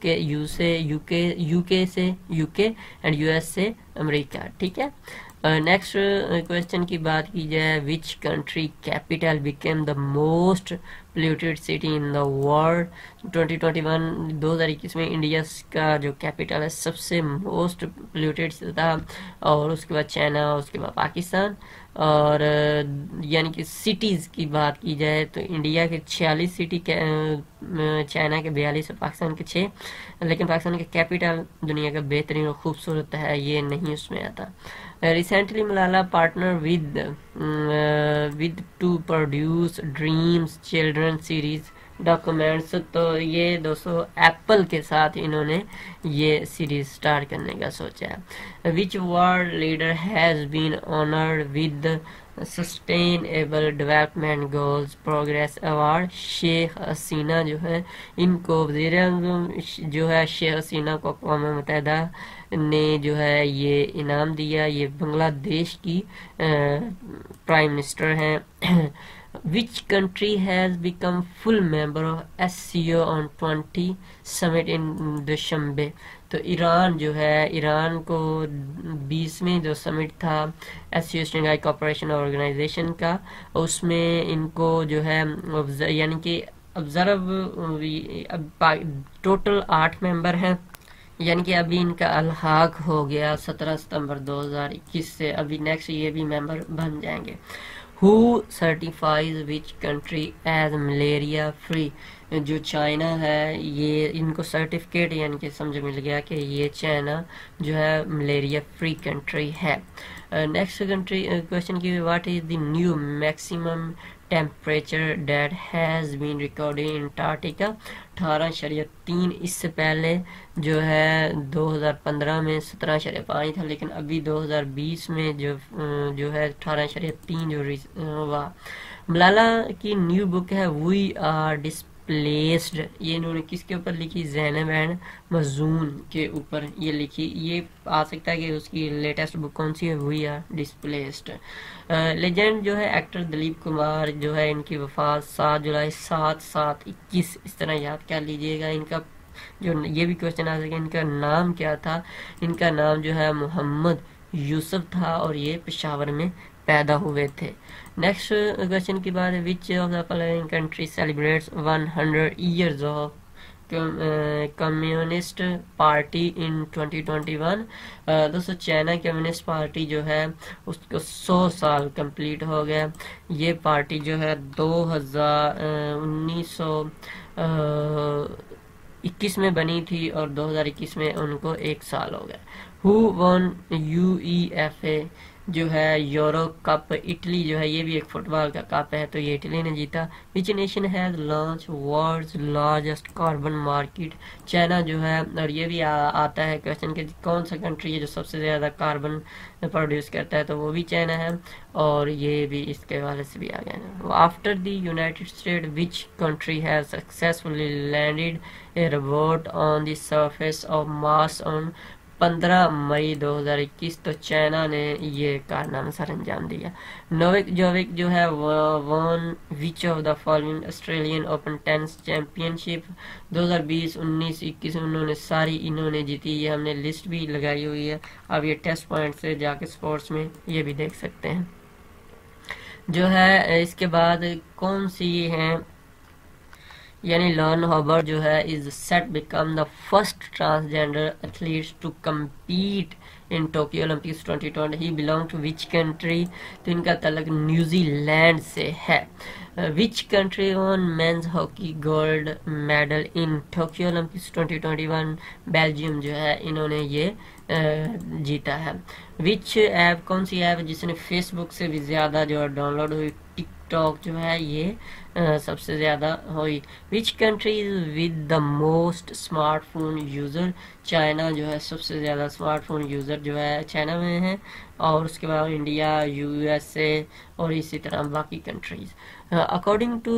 کے اینڈ US سے امریکہ. ٹھیک ہے. نیکسٹ کوشچن کی بات کی جائے، which country capital became the most polluted city in the world 2021 میں انڈیا کا جو کیپیٹل ہے سب سے موسٹ پلیوٹیڈ تھا، اور اس کے بعد چائنا، اس کے بعد پاکستان. اور یعنی کہ سٹیز کی بات کی جائے تو انڈیا کے 46 سٹی، چائنا کے 42 اور پاکستان کے 6. لیکن پاکستان کا کیپیٹل دنیا کا بہترین اور خوبصورت ہے، یہ نہیں اس میں آتا. Recently Malala partner with to produce dreams children series documents. تو یہ دوستو ایپل کے ساتھ انہوں نے یہ سیریز سٹارٹ کرنے کا سوچا ہے. Which world leader has been honoured with sustainable development goals progress award? Sheikh Hasina جو ہے ان کو وزیر اعظم جو ہے شیخ حسینہ کو اقوام متحدہ نے جو ہے یہ انعام دیا. یہ بنگلہ دیش کی پرائم منسٹر ہیں. Which country has become full member of SCO on 20 summit in Dushanbe؟ تو ایران جو ہے، ایران کو 20ویں جو سمٹ تھا SCO شنگھائی کوآپریشن آرگنائزیشن کا، اس میں ان کو جو ہے یعنی کہ آبزرو ٹوٹل 8 ممبر ہیں، یعنی کہ ابھی ان کا الحاق ہو گیا 17 ستمبر 2021 سے. ابھی نیکسٹ یہ بھی ممبر بن جائیں گے. Who certifies which country as malaria free؟ جو چائنا ہے یہ ان کو سرٹیفکیٹ یعنی کہ سمجھ مل گیا کہ یہ چائنا جو ہے ملیریا فری کنٹری ہے. نیکسٹ کنٹری کوشچن کی، what is the new maximum temperature that has been recorded in Antarctica? 18.3. اس سے پہلے جو ہے 2015 میں 17.5 تھا، لیکن ابھی 2020 میں جو ہے 18.3 جو ہوا. ملالا کی نیو بک ہے وی آر ڈسپلیسڈ. یہ انہوں نے کس کے اوپر لکھی؟ زینب اینڈ مزون کے اوپر یہ لکھی. یہ آ سکتا ہے کہ اس کی لیٹسٹ بک کون سی ہے؟ We are displaced. لیجنڈ جو ہے ایکٹر دلیپ کمار جو ہے ان کی وفات 7 جولائی 7/7/21 اس طرح یاد کر لیجئے گا. ان کا جو یہ بھی کوشچن آ سکے ان کا نام کیا تھا؟ ان کا نام جو ہے محمد یوسف تھا، اور یہ پشاور میں پیدا ہوئے تھے. نیکسٹ کوشچن کی بات ہے، which of the following country celebrates 100 years of communist party in 2021؟ دوستو چائنا کمیونسٹ پارٹی جو ہے اس کو 100 سال کمپلیٹ ہو گیا. یہ پارٹی جو ہے 1921 میں بنی تھی، اور 2021 میں ان کو 1 سال ہو گیا. ہو ون UEFA جو ہے یورو کپ، اٹلی جو ہے یہ بھی ایک فٹ بال کا کپ ہے تو یہ اٹلی نے جیتا. Which nation has launch world's largest carbon market, China جو ہے، اور یہ بھی آتا ہے کوشچن کہ کون سا کنٹری ہے جو سب سے زیادہ کاربن پروڈیوس کرتا ہے، تو وہ بھی چائنا ہے، اور یہ بھی اس کے حوالے سے بھی آ گیا ہے. After the United State which country has successfully landed a robot on the surface of Mars on 15 May 2021، تو چائنا نے یہ کارنامہ سر انجام دیا. نووک جووک جو ہے won which of the following Australian Open tennis championship 2020، 19، 21 انہوں نے جیتی. یہ ہم نے لسٹ بھی لگائی ہوئی ہے، اب یہ ٹیسٹ پوائنٹ سے جا کے سپورٹس میں یہ بھی دیکھ سکتے ہیں. جو ہے اس کے بعد کون سی ہیں، یعنی لارن ہابر جو ہے is set become the first transgender athlete to compete in Tokyo Olympics 2020. He belong to which country, تو ان کا تعلق نیوزی لینڈ سے ہے. Which country won men's hockey gold medal in Tokyo Olympics 2021، Belgium جو ہے انہوں نے یہ جیتا ہے. وچ ایپ، کون سی ایپ جس نے فیس بک سے بھی زیادہ جو ڈاؤن لوڈ ہوئی، ٹک ٹاک جو ہے یہ سب سے زیادہ ہوئی. Which country with the most smart phone user, China جو ہے سب سے زیادہ اسمارٹ فون یوزر جو ہے چائنا میں ہے، اور اس کے بعد انڈیا، USA اور اسی طرح باقی countries. According to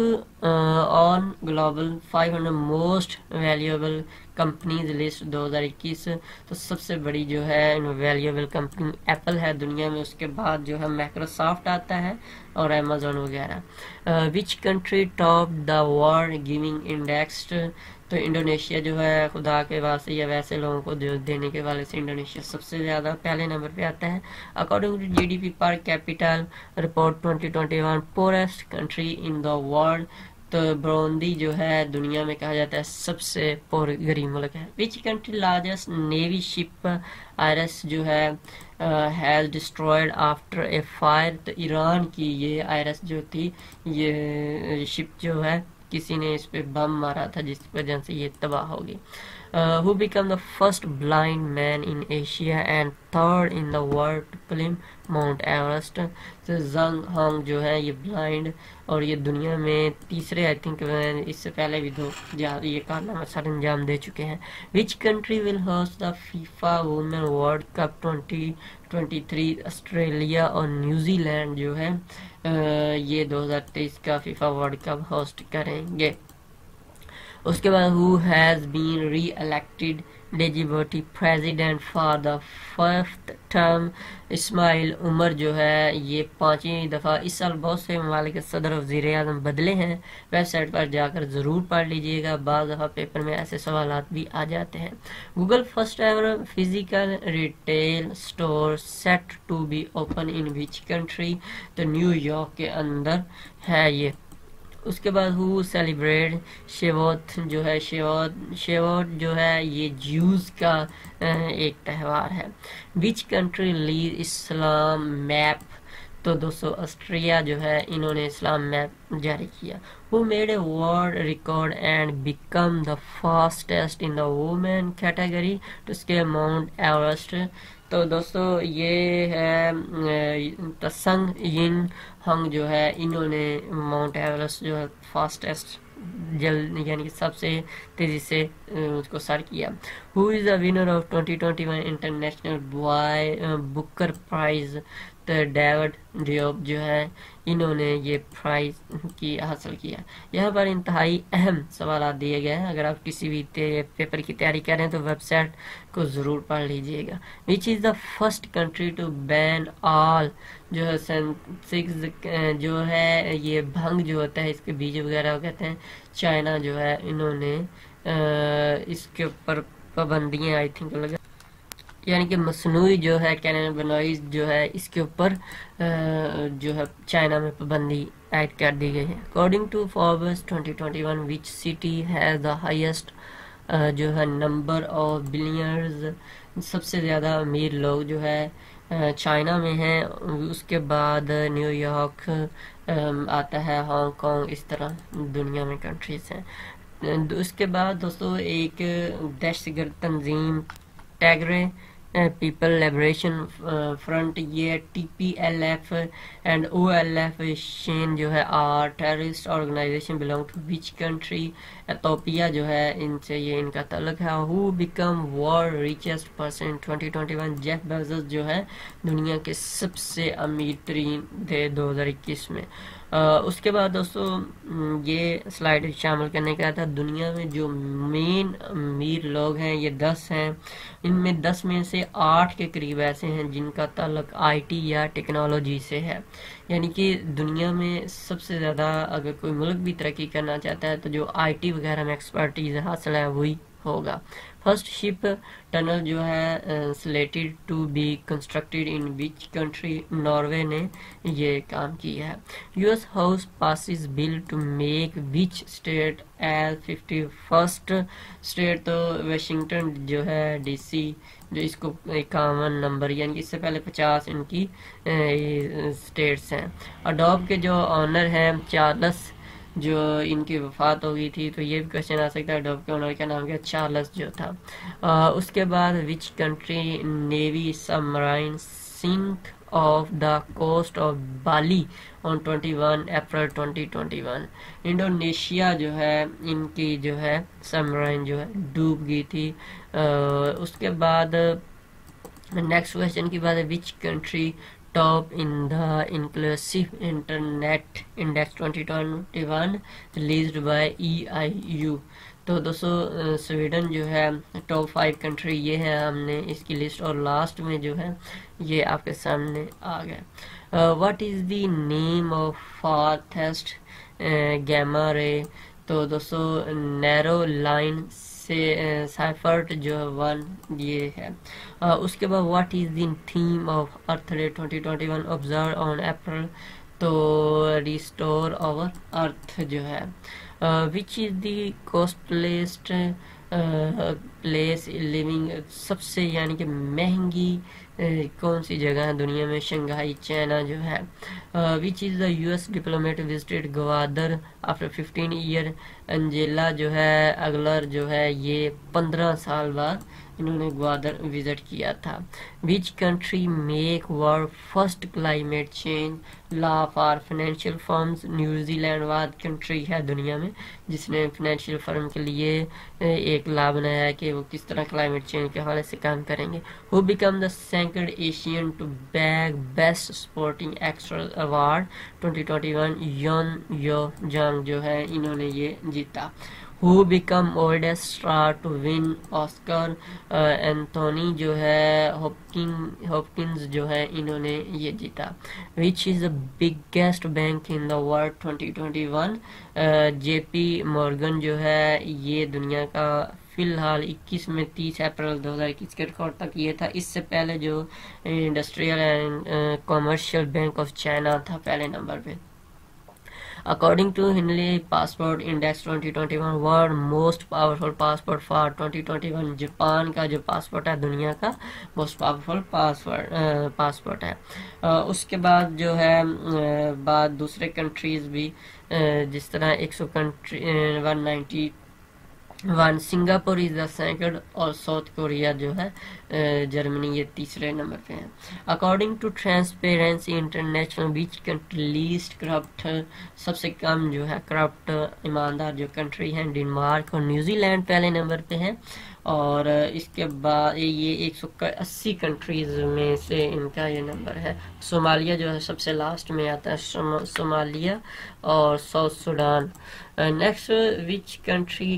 on global 500 most valuable companies list 2021، تو سب سے بڑی جو ہے ویلیوبل کمپنی ایپل ہے دنیا میں، اس کے بعد جو ہے مائکروسافٹ آتا ہے اور امیزون وغیرہ. Which country top the world giving index, تو انڈونیشیا جو ہے خدا کے واسطے یا ویسے لوگوں کو دینے کے والے سے انڈونیشیا سب سے زیادہ پہلے نمبر پہ آتا ہے. According to GDP per capital report 2021، poorest country in the world, تو بروندی جو ہے دنیا میں کہا جاتا ہے سب سے غریب ملک ہے. Which country largest navy ship iris جو ہے has destroyed after a fire, تو ایران کی یہ آئرس جو تھی، یہ شپ جو ہے کسی نے اس پہ بم مارا تھا جس وجہ سے یہ تباہ ہوگی. who became the first blind man in Asia and third in the world to climb Mount Everest، تو زنگ ہانگ جو ہے یہ بلائنڈ، اور یہ دنیا میں تیسرے، آئی تھنک اس سے پہلے بھی دو یہ کارنامہ سر انجام دے چکے ہیں. Which country will host the FIFA women world cup 2023، Australia اور نیوزی لینڈ جو ہے یہ 2023 کا فیفا ورلڈ کپ ہوسٹ کریں گے. اس کے بعد who has been re-elected Djibouti president for the fifth term, Ismail Omar جو ہے یہ 5ویں دفعہ. اس سال بہت سے ممالک کے صدر و وزیر اعظم بدلے ہیں، ویب سائٹ پر جا کر ضرور پڑھ لیجئے گا، بعض دفعہ پیپر میں ایسے سوالات بھی آ جاتے ہیں. Google first ever physical retail store set to be open in which country, تو نیو یارک کے اندر ہے یہ. اس کے بعد ہو سیلیبریٹ شیوت جو ہے، شیوت جو ہے یہ جیوز کا ایک تہوار ہے. Which country lead Islam map, تو دوستو آسٹریا جو ہے انہوں نے اسلام میپ جاری کیا. who made a world record and become the fastest in the women category to scale Mount Everest، تو دوستو یہ ہے تسنگ ین ہنگ جو ہے انہوں نے ماؤنٹ ایورسٹ جو ہے فاسٹسٹ یعنی کہ سب سے تیزی سے اس کو سر کیا. who is the winner of 2021 international Booker prize, تو ڈیوڈ ڈیوب جو ہے انہوں نے یہ پرائز کی حاصل کیا. یہاں پر انتہائی اہم سوالات دیے گئے ہیں، اگر آپ کسی بھی پیپر کی تیاری کر رہے ہیں تو ویب سائٹ کو ضرور پڑھ لیجئے گا. Which is the first country to ban all, جو ہے سینسکس جو ہے یہ بھنگ جو ہوتا ہے اس کے بیج وغیرہ کہتے ہیں، چائنا جو ہے انہوں نے اس کے اوپر پابندیاں آئی تھنک لگا، یعنی کہ مصنوعی جو ہے کینابینوئڈ جو ہے اس کے اوپر جو ہے چائنا میں پابندی عائد کر دی گئی ہے. According to Forbes 2021 which city has the highest جو ہے نمبر آف بلینئرز، سب سے زیادہ امیر لوگ جو ہے چائنا میں ہیں، اس کے بعد نیو یارک آتا ہے، ہانگ کانگ، اس طرح دنیا میں کنٹریز ہیں. اس کے بعد دوستو ایک دہشت گرد تنظیم ٹیگرے پیپل لبریشن فرنٹ یہ TPLF اینڈ OLF شین جو ہے are terrorist organisation belong to which country? Ethiopia جو ہے ان سے یہ ان کا تعلق ہے. Who become world richest person 2021؟ Jeff Bezos جو ہے دنیا کے سب سے امیر ترین تھے 2021 میں. اس کے بعد دوستو یہ سلائیڈ شامل کرنے کا تھا دنیا میں جو مین امیر لوگ ہیں یہ 10 ہیں. ان میں 10 میں سے 8 کے قریب ایسے ہیں جن کا تعلق IT یا ٹیکنالوجی سے ہے. یعنی کہ دنیا میں سب سے زیادہ اگر کوئی ملک بھی ترقی کرنا چاہتا ہے تو جو IT وغیرہ میں ایکسپرٹیز حاصل ہے وہی ہوگا. فرسٹ شپ ٹنل جو ہے slated to be constructed in which country? Norway نے یہ کام کیا ہے. US house passes bill to make which state as 51st state? تو واشنگٹن جو ہے DC جو اس کو 51 نمبر یعنی کہ اس سے پہلے 50 ان کی اسٹیٹس ہیں. اڈوب کے جو آنر ہیں چارلس جو ان کی وفات ہو گئی تھی تو یہ بھی کوشچن آ سکتا ہے اڈوب کے آنر کا نام کیا؟ چارلس جو تھا. اس کے بعد which country navy submarine sunk off the coast of Bali on 21 April 2021؟ Indonesia جو ہے ان کی جو ہے سبمرائن جو ہے ڈوب گئی تھی. اس کے بعد نیکسٹ کوشچن کی بات ہے which country top in the inclusive internet index 2021 released by EIU؟ تو دوستو سویڈن جو ہے ٹاپ 5 کنٹری یہ ہے ہم نے اس کی لسٹ اور لاسٹ میں جو ہے یہ آپ کے سامنے آ گیا. What is the name of فارتھسٹ گیما رے؟ تو دوستو نیرو لائن سے سائفرٹ جو ہے 1 یہ ہے. اس کے بعد what is the theme of Earth Day 2021 observe on April? تو ریسٹور آور ارتھ جو ہے. Which is the کوسٹلیسٹ place living? سب سے یعنی کہ مہنگی کون سی جگہ ہے دنیا میں؟ شنگھائی چائنا جو ہے. Which is the US diplomat visited Gwadar after 15 year? Angela جو ہے اگلر جو ہے یہ 15 سال بعد انہوں نے گوادر وزٹ کیا تھا. Which country make world first climate change law for financial firms? New Zealand واد کنٹری ہے دنیا میں جس نے فائنینشیل فرم کے لیے ایک لا بنایا ہے کہ وہ کس طرح کلائمیٹ چینج کے حوالے سے کام کریں گے. Who become the second Asian to bag best supporting actor award 2021؟ Youn you جانگ جو ہے انہوں نے یہ جیتا. Who become oldest star to win Oscar? Anthony جو ہے ہاپکنز جو ہے انہوں نے یہ جیتا. Which is the biggest bank in the world 2021؟ JP Morgan جو ہے یہ دنیا کا فی الحال 21 میں 30 اپریل 2021 کے ریکارڈ تک یہ تھا. اس سے پہلے جو industrial and commercial bank of China تھا پہلے نمبر پہ. According to Henley Passport Index 2021 world most powerful passport for 2021 Japan کا جو پاسپورٹ ہے دنیا کا موسٹ پاورفل پاسپورٹ ہے. اس کے بعد جو ہے بعد دوسرے کنٹریز بھی جس طرح 191 سنگاپور از دا سیکنڈ اور ساؤتھ کوریا جو ہے جرمنی یہ تیسرے نمبر پہ ہیں. According to Transparency International which country least corrupt? سب سے کم جو ہے کرپٹ ایماندار جو کنٹری ہیں ڈنمارک اور نیوزی لینڈ پہلے نمبر پہ ہیں. اور اس کے بعد یہ 180 کنٹریز میں سے ان کا یہ نمبر ہے. صومالیہ جو ہے سب سے لاسٹ میں آتا ہے صومالیہ اور South Sudan. Next which country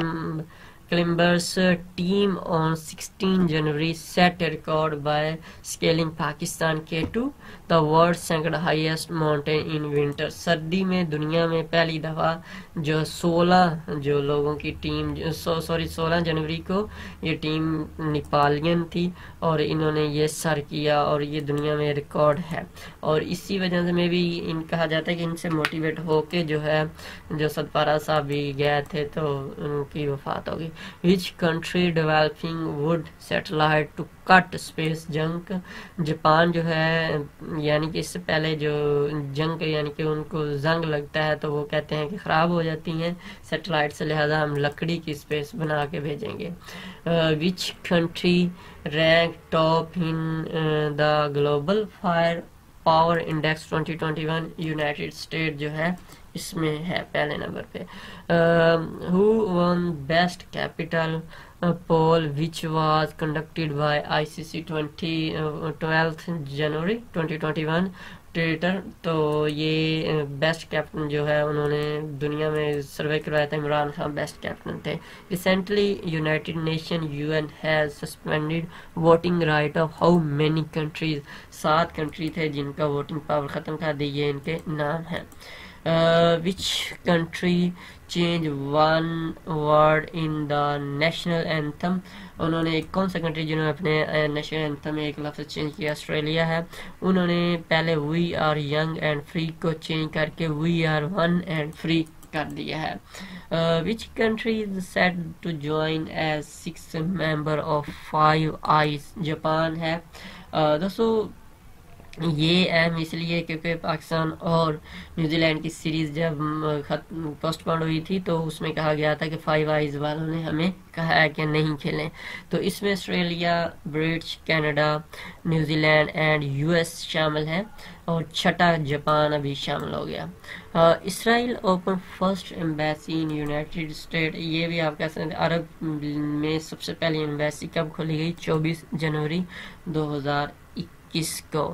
climbers team on 16 January set record by scaling Pakistan K2 the world second highest mountain in winter? سردی میں دنیا میں پہلی دفعہ جو 16 لوگوں کی ٹیم 16 جنوری کو یہ ٹیم نیپالین تھی اور انہوں نے یہ سر کیا اور یہ دنیا میں ریکارڈ ہے. اور اسی وجہ سے میں بھی ان کہا جاتا ہے کہ ان سے موٹیویٹ ہو کے جو ہے جو ستپارہ صاحب بھی گئے تھے تو ان کی وفات ہوگی. which country developing would satellite to cut space junk. Japan جو ہے یعنی کہ اس سے پہلے جو جنگ یعنی کہ ان کو زنگ لگتا ہے تو وہ کہتے ہیں کہ خراب ہو جاتی ہیں سیٹلائٹ سے، لہذا ہم لکڑی کی اسپیس بنا کے بھیجیں گے. which country rank top in the global fire power index 2021. United State جو ہے اس میں ہے پہلے نمبر پہ. who won best capital poll which was conducted by ICC 12th January 2021. Twitter تو یہ بیسٹ کیپٹن جو ہے انہوں نے دنیا میں سروے کروایا تھا، عمران خان بیسٹ کیپٹن تھے. Recently United Nation UN has suspended voting right of how many countries. 7 country تھے جن کا ووٹنگ پاور ختم کر دی، یہ ان کے نام ہیں. which country change one word in the national anthem. انہوں نے کون سا کنٹری جنہوں نے اپنے نیشنل اینتھم میں ایک لفظ چینج کیا؟ آسٹریلیا ہے. انہوں نے پہلے we are young and free کو چینج کر کے we are one and free کر دیا ہے. which country is said to join as 6th member of Five Eyes. Japan ہے. دوستو یہ اہم اس لیے کیونکہ پاکستان اور نیوزی لینڈ کی سیریز جب پوسٹ پون ہوئی تھی تو اس میں کہا گیا تھا کہ 5 آئیز والوں نے ہمیں کہا ہے کہ نہیں کھیلیں، تو اس میں Australia, British, Canada, New Zealand and US شامل ہیں، اور چھٹا جاپان ابھی شامل ہو گیا. Israel open first embassy in United State. یہ بھی آپ کہہ سکتے ہیں عرب میں سب سے پہلی ایمبیسی کب کھولی گئی؟ 24 جنوری 2021 کو.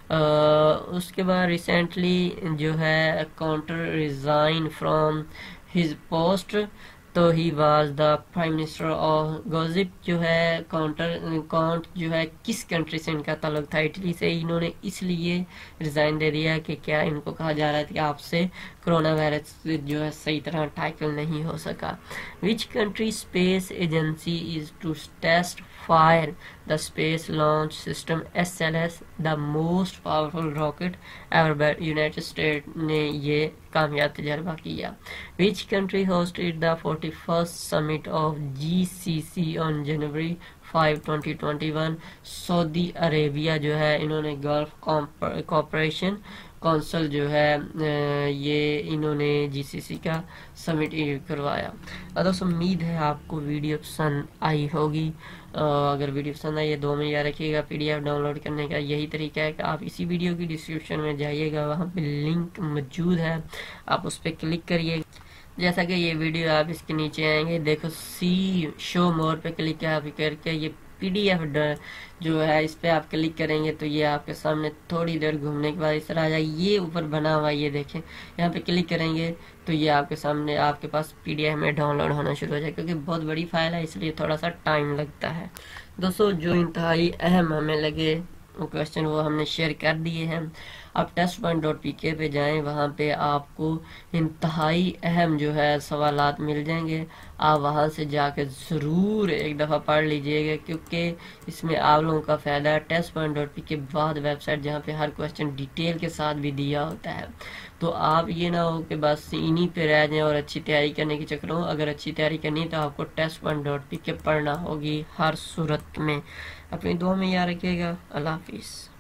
اس کے بعد ریسنٹلی جو ہے Conte resign from his post, تو ہی was the prime minister of گوزپ. جو ہے کاؤنٹ جو ہے کس کنٹری سے ان کا تعلق تھا؟ اٹلی سے. انہوں نے اس لیے ریزائن دے دیا کہ کیا ان کو کہا جا رہا ہے کہ آپ سے کرونا وائرس جو ہے صحیح طرح ٹیکل نہیں ہو سکا. Which country space agency is to test fire the space launch system SLS, the most powerful rocket ever built. United State نے یہ کامیاب تجربہ کیا. Which country hosted the 41st summit of GCC on January 5, 2021. Saudi Arabia جو ہے انہوں نے گلف کوآپریشن کونسل جو ہے یہ انہوں نے GCC کا سمٹ کروایا. دوستو امید ہے آپ کو ویڈیو پسند آئی ہوگی. اگر ویڈیو پسند آئی ہے 2 میں یاد رکھیے گا PDF ڈاؤن لوڈ کرنے کا یہی طریقہ ہے کہ آپ اسی ویڈیو کی ڈسکرپشن میں جائیے گا، وہاں پہ لنک موجود ہے، آپ اس پہ کلک کریے. جیسا کہ یہ ویڈیو آپ اس کے نیچے آئیں گے، دیکھو سی شو مور پہ کلک کر کے یہ PDF جو ہے اس پہ آپ کلک کریں گے تو یہ آپ کے سامنے تھوڑی دیر گھومنے کے بعد اس طرح آ جائے. یہ اوپر بنا ہوا یہ دیکھیں، یہاں پہ کلک کریں گے تو یہ آپ کے سامنے آپ کے پاس PDF میں ڈاؤن لوڈ ہونا شروع ہو جائے، کیونکہ بہت بڑی فائل ہے اس لیے تھوڑا سا ٹائم لگتا ہے. دوستو جو انتہائی اہم ہمیں لگے کویسچن وہ ہم نے شیئر کر دیے ہیں. آپ test1.pk پہ جائیں، وہاں پہ آپ کو انتہائی اہم جو ہے سوالات مل جائیں گے. آپ وہاں سے جا کے ضرور ایک دفعہ پڑھ لیجئے گا، کیونکہ اس میں آپ لوگوں کا فائدہ ہے. test1.pk بعد ویب سائٹ جہاں پہ ہر کویسچن ڈیٹیل کے ساتھ بھی دیا ہوتا ہے، تو آپ یہ نہ ہو کہ بس انہی پہ رہ جائیں اور اچھی تیاری کرنے کی چکر ہو. اگر اچھی تیاری کرنی تو آپ کو test1.pk پڑھنا ہوگی ہر صورت میں. اپنی دعا میں یاد رکھیے گا. اللہ حافظ.